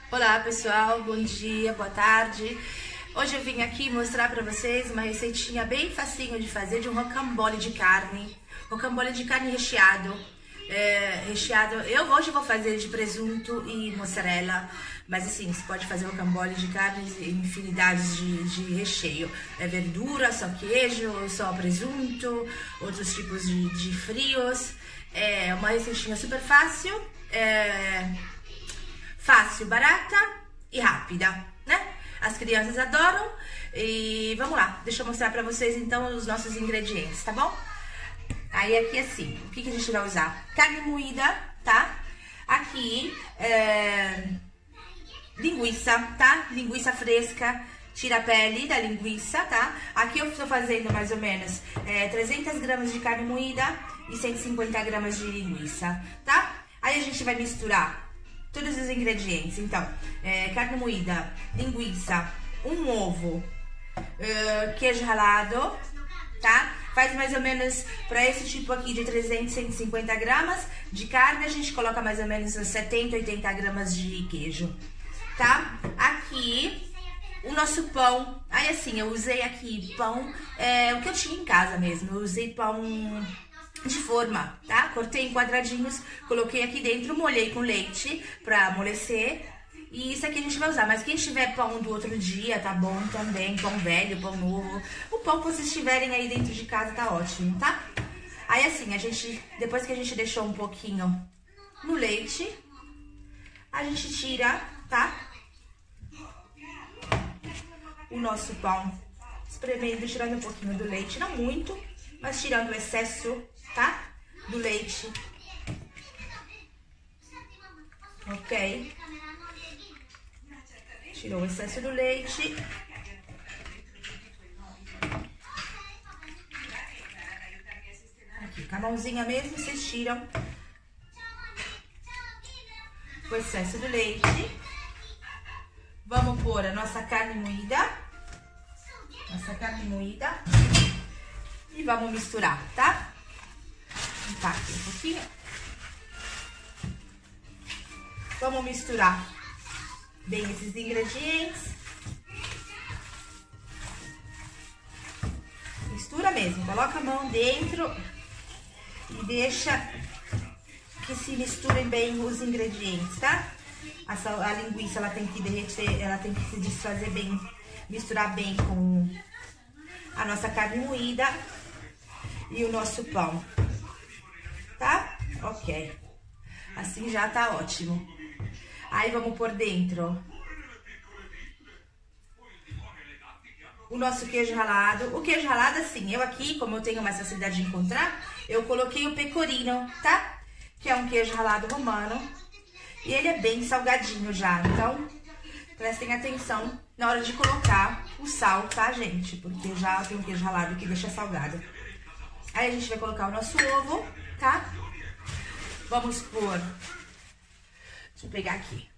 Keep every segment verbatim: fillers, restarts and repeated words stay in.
Olá pessoal, bom dia, boa tarde. Hoje eu vim aqui mostrar pra vocês uma receitinha bem facinho de fazer de um rocambole de carne. Rocambole de carne recheado. É, recheado, eu hoje vou fazer de presunto e mussarela, mas assim, você pode fazer rocambole de carne em infinidades de, de recheio. É verdura, só queijo, só presunto, outros tipos de, de frios. É uma receitinha super fácil, é... fácil, barata e rápida, né? As crianças adoram. E vamos lá, deixa eu mostrar pra vocês então os nossos ingredientes, tá bom? Aí aqui assim, o que, que a gente vai usar? Carne moída, tá? Aqui, é... linguiça, tá? Linguiça fresca, tira a pele da linguiça, tá? Aqui eu estou fazendo mais ou menos é, trezentas gramas de carne moída e cento e cinquenta gramas de linguiça, tá? Aí a gente vai misturar todos os ingredientes. Então, é, carne moída, linguiça, um ovo, uh, queijo ralado, tá? Faz mais ou menos, para esse tipo aqui de trezentos, cento e cinquenta gramas de carne, a gente coloca mais ou menos uns setenta, oitenta gramas de queijo, tá? Aqui, o nosso pão. Aí assim, eu usei aqui pão, é, o que eu tinha em casa mesmo. Eu usei pão de forma, tá? Cortei em quadradinhos, coloquei aqui dentro, molhei com leite pra amolecer. E isso aqui a gente vai usar, mas quem tiver pão do outro dia, tá bom também, pão velho, pão novo. O pão que vocês tiverem aí dentro de casa tá ótimo, tá? Aí assim, a gente, depois que a gente deixou um pouquinho no leite, a gente tira, tá? O nosso pão, espremendo, tirando um pouquinho do leite, não muito, mas tirando o excesso, tá? Do leite. Ok? Tirou o excesso do leite. Aqui, com a mãozinha mesmo, vocês tiram o excesso do leite. Vamos pôr a nossa carne moída. Nossa carne moída. E vamos misturar, tá? Tá aqui um pouquinho. Vamos misturar bem esses ingredientes. Mistura mesmo, coloca a mão dentro e deixa que se misturem bem os ingredientes, tá? A, a linguiça, ela tem que derreter, ela tem que se desfazer bem, misturar bem com a nossa carne moída e o nosso pão, tá? Ok. Assim já tá ótimo. Aí vamos por dentro o nosso queijo ralado. O queijo ralado, assim, eu aqui, como eu tenho mais facilidade de encontrar, eu coloquei o pecorino, tá? Que é um queijo ralado romano. E ele é bem salgadinho já, então prestem atenção na hora de colocar o sal, tá, gente? Porque já tem um queijo ralado que deixa salgado. Aí a gente vai colocar o nosso ovo, tá? Vamos pôr... Deixa eu pegar aqui.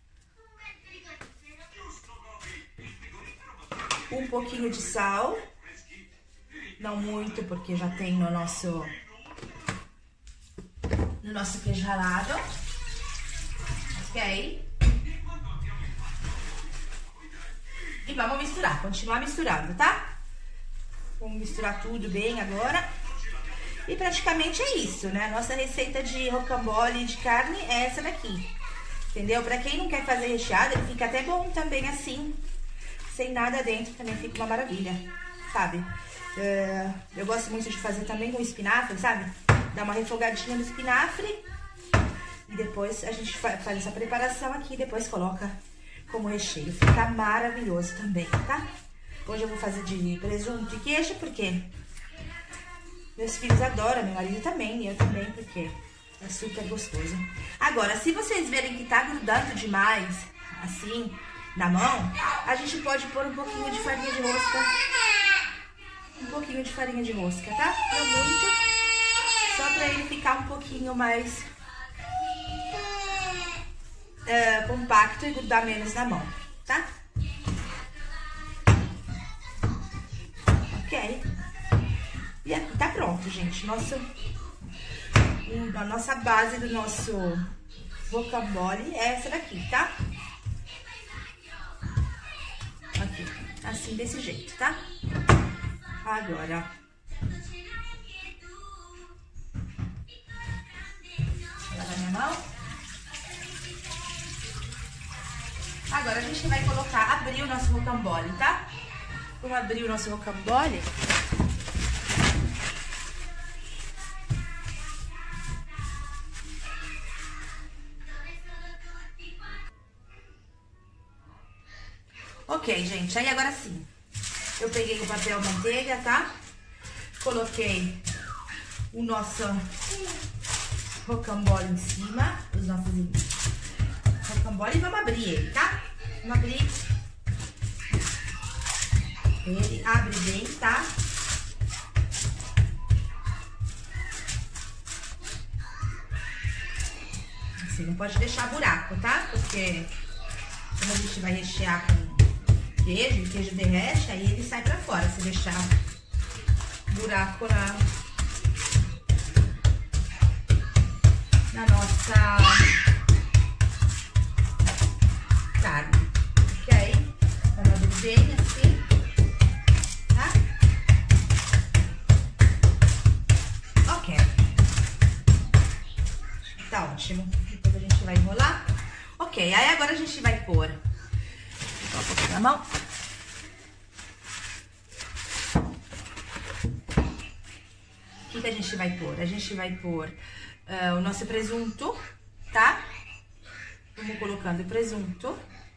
Um pouquinho de sal. Não muito, porque já tem no nosso... No nosso queijo ralado. Ok? E vamos misturar, continuar misturando, tá? Vamos misturar tudo bem agora. E praticamente é isso, né? A nossa receita de rocambole de carne é essa daqui. Entendeu? Pra quem não quer fazer recheado, ele fica até bom também assim. Sem nada dentro, também fica uma maravilha, sabe? É, eu gosto muito de fazer também com espinafre, sabe? Dá uma refogadinha no espinafre. E depois a gente faz essa preparação aqui, depois coloca como recheio. Fica maravilhoso também, tá? Hoje eu vou fazer de presunto e queijo, porque meus filhos adoram, meu marido também, e eu também, porque é super gostoso. Agora, se vocês verem que tá grudando demais, assim, na mão, a gente pode pôr um pouquinho de farinha de rosca. Um pouquinho de farinha de rosca, tá? Não muito, só pra ele ficar um pouquinho mais... Uh, compacto e grudar menos na mão, tá? Ok? E aqui tá pronto, gente. Nosso, a nossa base do nosso rocambole é essa daqui, tá? assim, desse jeito, tá? Agora, vou lavar minha mão. Agora a gente vai colocar, abrir o nosso rocambole, tá? Vamos abrir o nosso rocambole. Ok, gente, aí agora sim, eu peguei o papel manteiga, tá? Coloquei o nosso rocambole em cima, os nossos rocambole, e vamos abrir ele, tá? Vamos abrir ele, abre bem, tá? Assim, não pode deixar buraco, tá? Porque como a gente vai rechear com queijo, o queijo derrete, aí ele sai pra fora, se deixar buraco na, na nossa carne, ok? Vamos abrir bem assim, tá? Ok. Tá ótimo. Depois a gente vai enrolar. Ok, aí agora a gente vai pôr um pouquinho na mão. O que que a gente vai pôr? A gente vai pôr uh, o nosso presunto, tá? Vamos colocando o presunto.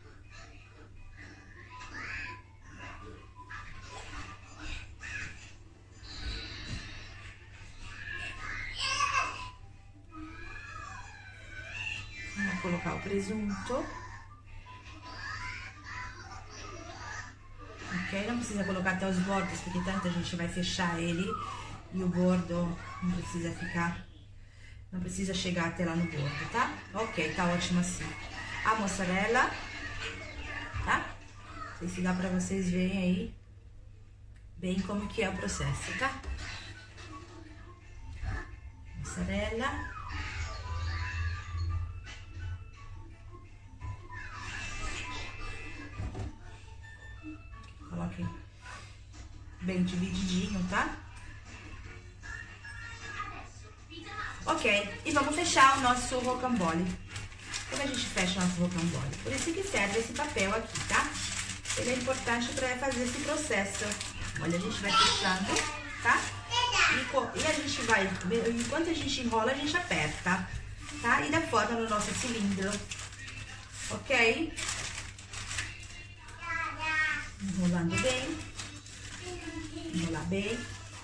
Vamos colocar o presunto. Ok? Não precisa colocar até os bordos, porque tanto a gente vai fechar ele e o bordo não precisa ficar, não precisa chegar até lá no bordo, tá? Ok, tá ótimo assim. A mussarela, tá? Não sei se dá pra vocês verem aí bem como que é o processo, tá? Mussarela. Coloque bem divididinho, tá? Ok, e vamos fechar o nosso rocambole. Como a gente fecha o nosso rocambole? Por isso que serve esse papel aqui, tá? Ele é importante para fazer esse processo. Olha, a gente vai fechando, tá? E, e a gente vai, enquanto a gente enrola, a gente aperta, tá? E dá forma no nosso cilindro, ok? Enrolando bem, enrolar bem,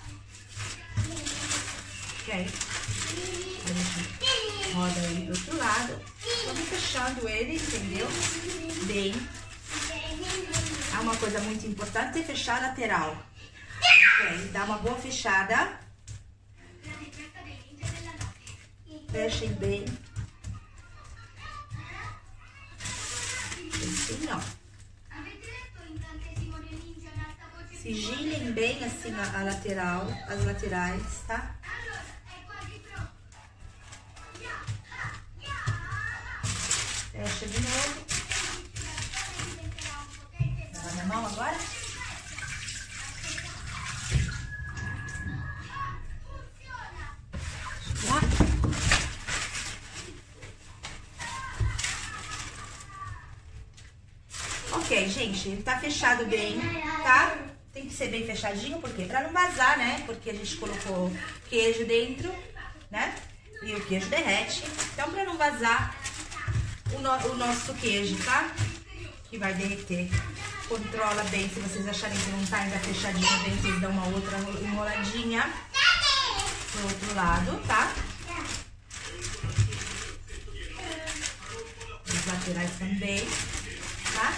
ok? A gente roda ele do outro lado, vamos fechando ele, entendeu? Bem. É uma coisa muito importante é fechar a lateral, ok? Dá uma boa fechada, fechem bem, assim ó. Sigilem bem assim a, a lateral, as laterais, tá? Fecha de novo. Lava minha mão agora. Lá. Ok, gente, tá fechado bem, tá? Tem que ser bem fechadinho, por quê? Pra não vazar, né? Porque a gente colocou queijo dentro, né? E o queijo derrete. Então, pra não vazar o, no, o nosso queijo, tá? Que vai derreter. Controla bem, se vocês acharem que não tá ainda fechadinho bem, vocês dão uma outra enroladinha pro outro lado, tá? As laterais também, tá?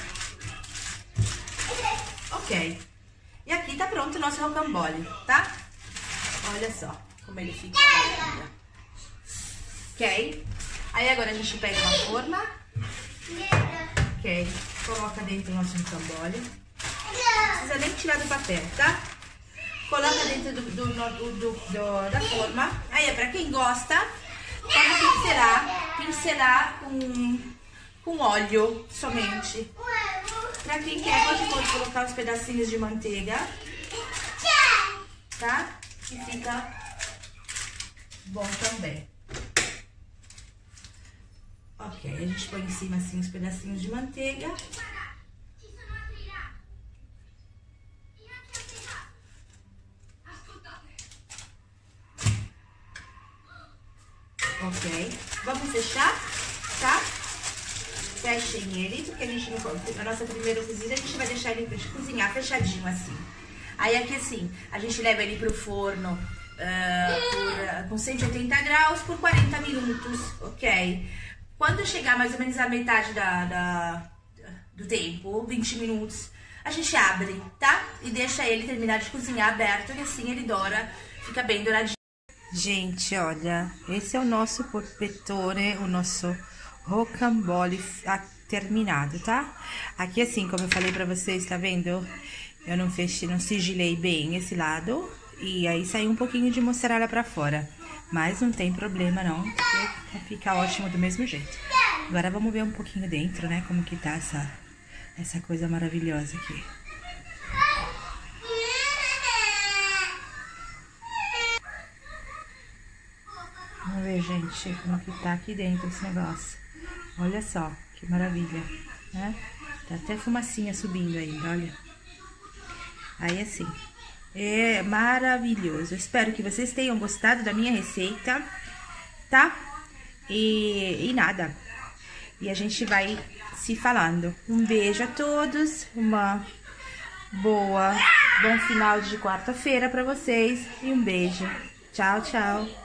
Ok. E aqui tá pronto o nosso rocambole, tá? Olha só como ele fica. Ok? Aí agora a gente pega uma forma. Ok. Coloca dentro do nosso rocambole. Não precisa nem tirar do papel, tá? Coloca dentro do, do, do, do, do, da forma. Aí é pra quem gosta, pode pincelar, pincelar com, com óleo somente. Pra quem quer, pode, pode colocar uns pedacinhos de manteiga, tá? Que fica bom também. Ok, a gente põe em cima assim os pedacinhos de manteiga. Ok, vamos fechar, tá? Fechem ele, porque a gente não, na nossa primeira cozida a gente vai deixar ele cozinhar fechadinho assim. Aí aqui assim, a gente leva ele pro forno uh, por, uh, com cento e oitenta graus por quarenta minutos, ok? Quando chegar mais ou menos a metade da, da, do tempo, vinte minutos, a gente abre, tá? E deixa ele terminar de cozinhar aberto, e assim ele dora, fica bem douradinho. Gente, olha, esse é o nosso polpettone, o nosso rocambole terminado, tá? Aqui assim, como eu falei pra vocês, tá vendo? Eu não fechei, não sigilei bem esse lado, e aí saiu um pouquinho de mozzarella pra fora. Mas não tem problema não, porque fica ótimo do mesmo jeito. Agora vamos ver um pouquinho dentro, né, como que tá essa, essa coisa maravilhosa aqui. Vamos ver, gente, como que tá aqui dentro esse negócio. Olha só, que maravilha, né? Tá até fumacinha subindo ainda, olha. Aí assim, é maravilhoso. Eu espero que vocês tenham gostado da minha receita, tá? E, e nada. E a gente vai se falando. Um beijo a todos, uma boa, bom final de quarta-feira pra vocês e um beijo. Tchau, tchau.